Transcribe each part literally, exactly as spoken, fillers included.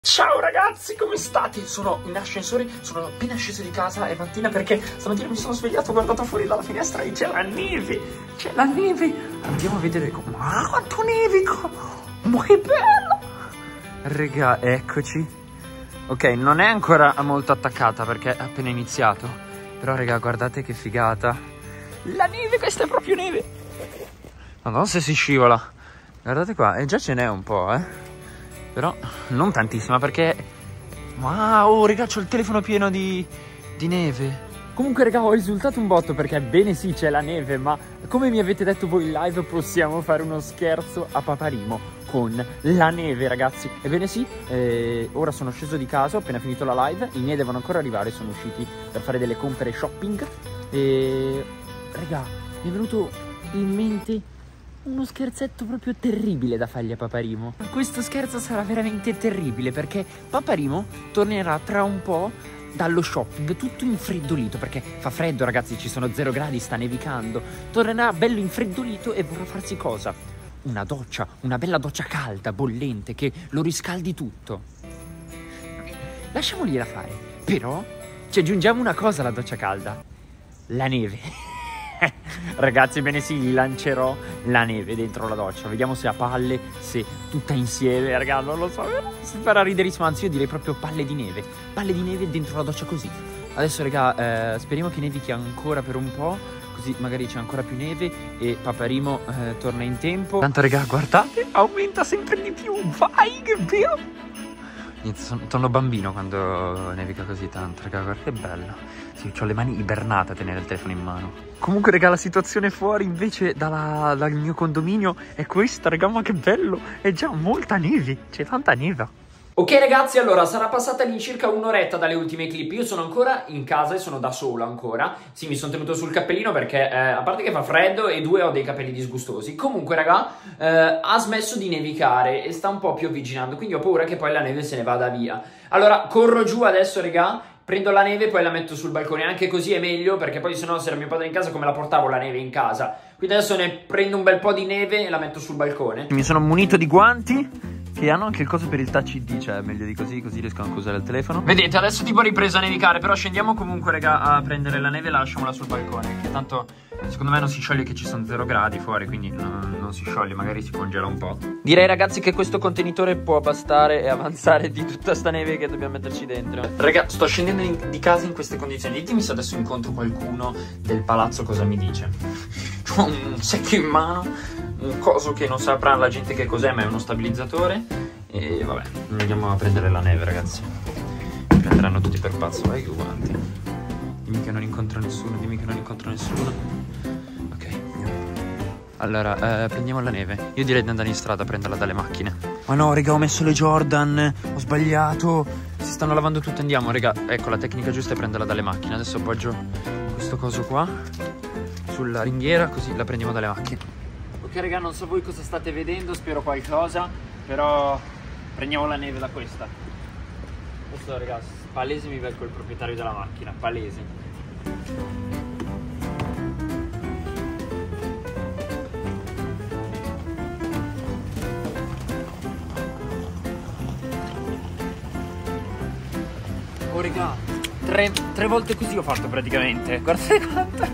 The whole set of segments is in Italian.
Ciao ragazzi, come state? Sono in ascensore, sono appena sceso di casa, è mattina perché stamattina mi sono svegliato, ho guardato fuori dalla finestra e c'è la neve, c'è la neve. Andiamo a vedere come... Ah, quanto nevica! Ma che bello! Raga, eccoci. Ok, non è ancora molto attaccata perché è appena iniziato, però raga, guardate che figata. La neve, questa è proprio neve. Ma non se si scivola. Guardate qua, e già ce n'è un po', eh. Però non tantissima perché... Wow, raga, c'ho il telefono pieno di, di neve. Comunque raga, ho risultato un botto perché bene sì c'è la neve, ma come mi avete detto voi in live possiamo fare uno scherzo a Paparimo con la neve, ragazzi. Ebbene sì, eh, ora sono sceso di casa, ho appena finito la live, i miei devono ancora arrivare, sono usciti per fare delle compere shopping. E raga, mi è venuto in mente uno scherzetto proprio terribile da fargli a Paparimo. Questo scherzo sarà veramente terribile perché Paparimo tornerà tra un po' dallo shopping tutto infreddolito, perché fa freddo ragazzi, ci sono zero gradi, sta nevicando. Tornerà bello infreddolito e vorrà farsi cosa? Una doccia, una bella doccia calda, bollente, che lo riscaldi tutto. Lasciamogliela fare. Però ci aggiungiamo una cosa alla doccia calda: la neve. Ragazzi, bene sì, gli lancerò la neve dentro la doccia. Vediamo se ha palle, se tutta insieme. Raga, non lo so, si farà riderissimo. Anzi, io direi proprio palle di neve. Palle di neve dentro la doccia così. Adesso raga, eh, speriamo che nevichi ancora per un po', così magari c'è ancora più neve e Paparimo eh, torna in tempo. Tanto raga, guardate, aumenta sempre di più. Vai, che bello! Sono, sono bambino quando nevica così tanto, raga, guarda che bello. Sì, ho le mani ibernate a tenere il telefono in mano. Comunque, raga, la situazione fuori invece dalla, dal mio condominio è questa, raga, ma che bello. È già molta neve, c'è tanta neve. Ok ragazzi, allora sarà passata all'incirca un'oretta dalle ultime clip. Io sono ancora in casa e sono da solo ancora. Sì, mi sono tenuto sul cappellino perché eh, a parte che fa freddo e due ho dei capelli disgustosi. Comunque raga, eh, ha smesso di nevicare e sta un po' piovigginando, quindi ho paura che poi la neve se ne vada via. Allora corro giù adesso raga, prendo la neve e poi la metto sul balcone. Anche così è meglio, perché poi sennò se era mio padre in casa come la portavo la neve in casa. Quindi adesso ne prendo un bel po' di neve e la metto sul balcone. Mi sono munito di guanti che hanno anche il coso per il touch I D, cioè meglio di così, così riesco anche a usare il telefono. Vedete, adesso tipo ripresa a nevicare, però scendiamo comunque raga a prendere la neve e la lasciamola sul balcone, che tanto secondo me non si scioglie, che ci sono zero gradi fuori, quindi non, non si scioglie, magari si congela un po'. Direi ragazzi che questo contenitore può bastare e avanzare di tutta sta neve che dobbiamo metterci dentro. Raga, sto scendendo in, di casa in queste condizioni. Ditemi se adesso incontro qualcuno del palazzo cosa mi dice. Ho un secchio in mano, un coso che non saprà la gente che cos'è, ma è uno stabilizzatore. E vabbè, andiamo a prendere la neve ragazzi. Mi prenderanno tutti per pazzo. Vai che guanti. Dimmi che non incontro nessuno, dimmi che non incontro nessuno. Ok, andiamo. Allora, eh, prendiamo la neve. Io direi di andare in strada a prenderla dalle macchine. Ma no, raga, ho messo le Jordan, ho sbagliato. Si stanno lavando tutte, andiamo, raga. Ecco, la tecnica giusta è prenderla dalle macchine. Adesso appoggio questo coso qua sulla ringhiera, così la prendiamo dalle macchine. Ok, raga, non so voi cosa state vedendo, spero qualcosa, però prendiamo la neve da questa. Questo, ragazzi, palese mi becco il proprietario della macchina, palese. Oh, raga, tre, tre volte così ho fatto praticamente. Guardate quanto.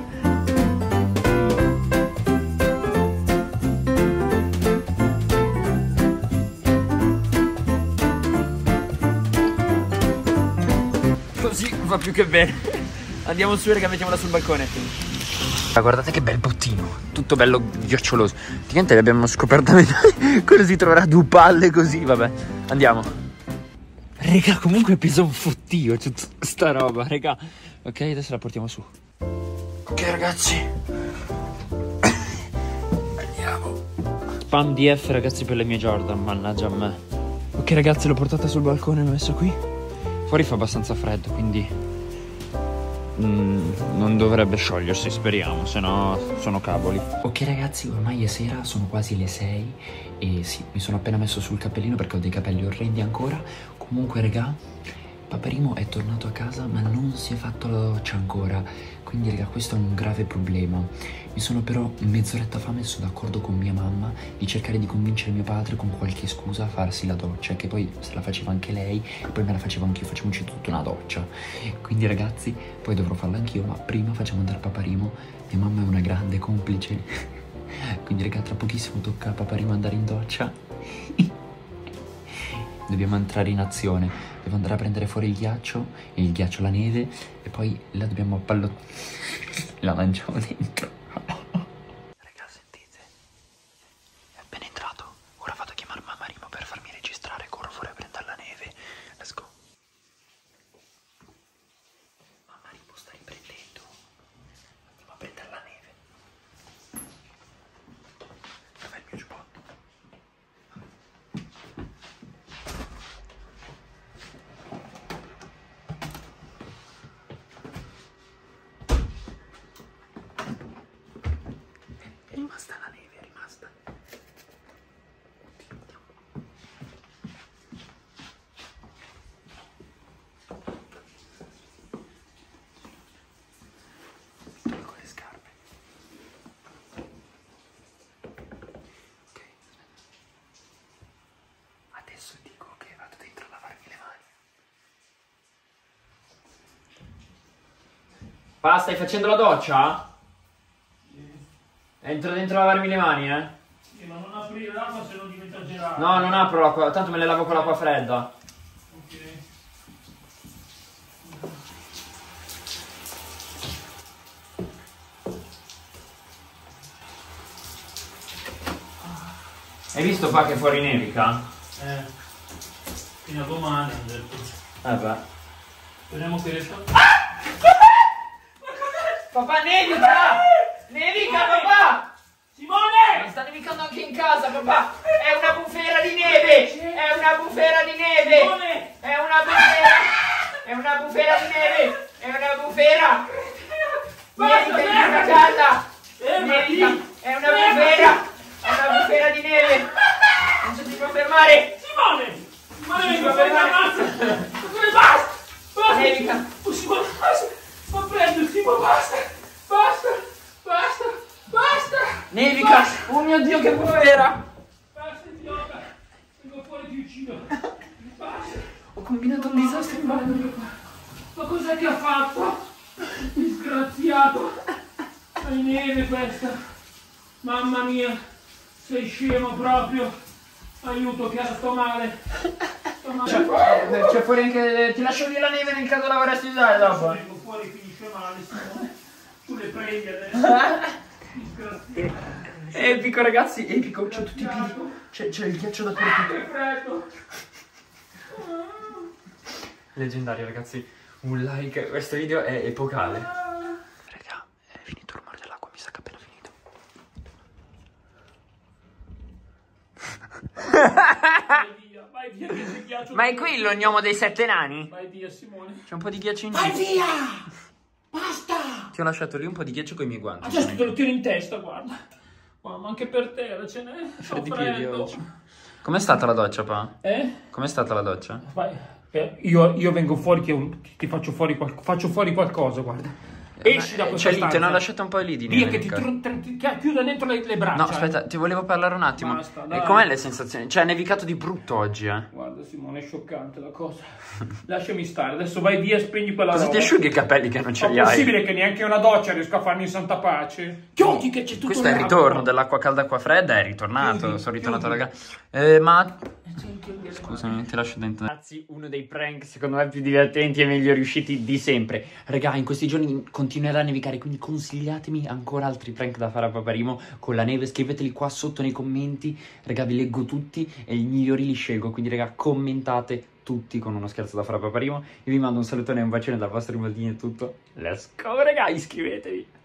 Così va più che bene. Andiamo su raga, mettiamola sul balcone. Ah, guardate che bel bottino, tutto bello ghiaccioloso. Praticamente l'abbiamo scoperto a metà. Quello si troverà due palle così, vabbè. Andiamo. Raga, comunque pesa un fottio tutta sta roba, raga. Ok, adesso la portiamo su. Ok ragazzi, andiamo. Spam D F ragazzi per le mie Jordan, mannaggia a me. Ok ragazzi, l'ho portata sul balcone, l'ho messa qui. Fuori fa abbastanza freddo, quindi mm, non dovrebbe sciogliersi, speriamo, se no sono cavoli. Ok ragazzi, ormai è sera, sono quasi le sei e sì, mi sono appena messo sul cappellino perché ho dei capelli orrendi ancora. Comunque raga, Paperino è tornato a casa ma non si è fatto la doccia ancora, quindi raga questo è un grave problema. Mi sono però mezz'oretta fa messo d'accordo con mia mamma di cercare di convincere mio padre con qualche scusa a farsi la doccia, che poi se la faceva anche lei e poi me la facevo anch'io, facciamoci tutta una doccia. Quindi ragazzi poi dovrò farla anch'io, ma prima facciamo andare Paperino. Mia mamma è una grande complice, quindi raga tra pochissimo tocca a Paperino andare in doccia. Dobbiamo entrare in azione, devo andare a prendere fuori il ghiaccio, e il ghiaccio la neve, e poi la dobbiamo appallottare, la lanciamo dentro. Raga, sentite, è appena entrato, ora vado a chiamare mamma Rimo per farmi registrare, corro fuori a prendere la neve, let's go. Mamma Rimo sta riprendendo, andiamo a prendere la neve. Dov'è il mio giubbotto? È rimasta la neve, è rimasta. Tolgo le scarpe. Ok, adesso dico che vado dentro a lavarmi le mani. Pa, stai facendo la doccia? Entro dentro a lavarmi le mani, eh? Sì, ma non aprire l'acqua se non diventa gelato. No, non apro l'acqua, tanto me le lavo con l'acqua fredda. Ok. Hai visto qua che fuori nevica? Eh. Fino a domani ho detto. Eh beh. Speriamo che riesca. Papà, nevica! Nevica, papà! Simone! Mi sta nevicando anche in casa, papà! È una bufera di neve! È una bufera di neve! Simone! È una bufera! È una bufera di neve! È una bufera! Nevica in questa casa! Nevica! È una bufera! È una bufera di neve! Non ci si può fermare! Simone! Simone, Sì, vengo va fuori da bene. mazza! Ma come basta? Basta! Nevica! Oh, Simone, basta! Ma prendo, Simone, basta! Basta! Basta! Basta! Nevica! Oh mio Dio, che bufera! Basta, idiota! Vengo fuori, ti uccido! Basta! Ho combinato un disastro in bagno. Ma cos'è che ha fatto? Disgraziato! È neve questa! Mamma mia! Sei scemo proprio! Aiuto, che sto male! Sto male! C'è fuori anche. Ti lascio lì la neve nel caso la vorresti usare dopo. Vengo fuori, finisce male, Simone! Tu le prendi adesso! Disgraziato! Epico ragazzi, epico, c'ho tutti i piedi. C'è, c'è il ghiaccio dappertutto. Che freddo! Leggendario ragazzi, un like, questo video è epocale. Raga, è finito il rumore dell'acqua, mi sa che è appena finito. Vai via, vai via che c'è ghiaccio. Ma è qui lo gnomo dei sette nani? Vai via, Simone! C'è un po' di ghiaccio in Vai giro. via! Basta! Ti ho lasciato lì un po' di ghiaccio con i miei guanti. Adesso te lo tiro in testa, guarda. Mamma, anche per terra ce n'è. Freddi Ho piedi freddo. oggi. Com'è stata la doccia, pa? Eh? Com'è stata la doccia? Vai. Eh, io, io vengo fuori che un- ti faccio fuori, qual- faccio fuori qualcosa, guarda. Esci da questa C'è lì, te stanza. ne ho lasciato un po' lì di Via neve. che ti, Luca. tru- tru- ti chiudo dentro le, le braccia. No, aspetta, ti volevo parlare un attimo. Basta, E dai. com'è le sensazioni? Cioè, è nevicato di brutto oggi, eh? Guarda Simone, è scioccante la cosa. Lasciami stare, adesso vai via e spegni quella Cosa roba. ti asciughi i capelli che non ce Ma li è hai? possibile che neanche una doccia riesco a farmi in santa pace? Chiudi che c'è tutto Questo è il l'acqua. ritorno dell'acqua calda e acqua fredda, è ritornato, Chiudi, sono ritornato chiudi. raga. Eh, ma C'è anche il- scusami, ti lascio dentro. Ragazzi, uno dei prank secondo me più divertenti e meglio riusciti di sempre. Raga, in questi giorni continuerà a nevicare, quindi consigliatemi ancora altri prank da fare a Paperino con la neve. Scriveteli qua sotto nei commenti. Raga, vi leggo tutti e i migliori li scelgo. Quindi raga, commentate tutti con uno scherzo da fare a Paperino. Io vi mando un salutone e un bacione dal vostro Rimaldini e tutto. Let's go raga, iscrivetevi.